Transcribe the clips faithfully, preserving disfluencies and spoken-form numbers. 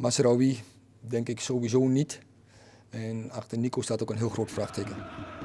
Mazraoui denk ik sowieso niet. En achter Nico staat ook een heel groot vraagteken.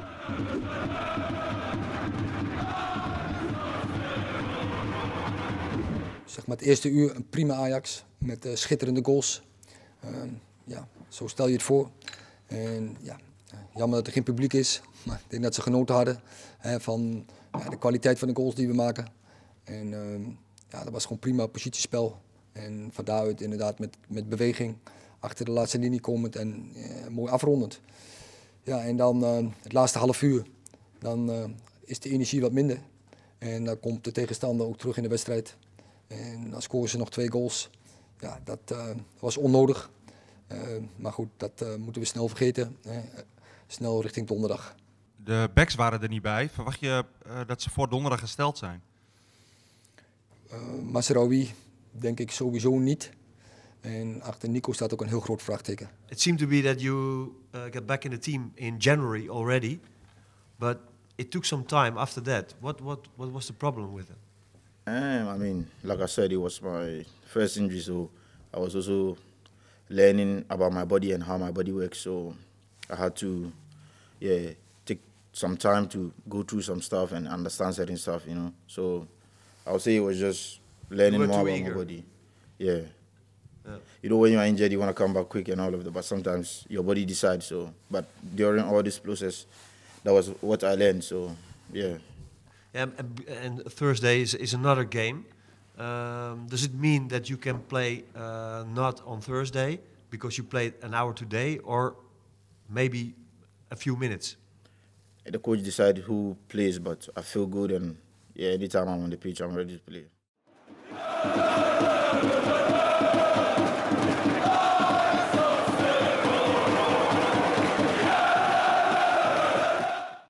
Zeg maar het eerste uur een prima Ajax met uh, schitterende goals. Uh, ja, zo stel je het voor. En, ja, jammer dat er geen publiek is, maar ik denk dat ze genoten hadden hè, van ja, de kwaliteit van de goals die we maken. En uh, ja, dat was gewoon prima positiespel. En van daaruit inderdaad met, met beweging achter de laatste linie komend en uh, mooi afrondend. Ja, en dan uh, het laatste half uur, dan uh, is de energie wat minder. En dan komt de tegenstander ook terug in de wedstrijd. En dan scoren ze nog twee goals. Ja, dat uh, was onnodig. Uh, maar goed, dat uh, moeten we snel vergeten. Hè. Snel richting donderdag. De backs waren er niet bij. Verwacht je uh, dat ze voor donderdag gesteld zijn? Uh, Mazraoui denk ik sowieso niet. En achter Nico staat ook een heel groot vraagteken. It seemed to be that you uh, got back in the team in January already, but it took some time after that. What what what was the problem with it? Um, I mean, like I said, it was my first injury, so I was also learning about my body and how my body works. So I had to, yeah, take some time to go through some stuff and understand certain stuff, you know. So I would say it was just learning more about eager. my body. Yeah. Yeah. You know, when you're injured, you want to come back quick and all of that, but sometimes your body decides. So, but during all this process, that was what I learned. So, yeah. Um, and, and Thursday is, is another game. Um, does it mean that you can play uh, not on Thursday because you played an hour today, or maybe a few minutes? The coach decides who plays, but I feel good, and yeah, anytime I'm on the pitch, I'm ready to play.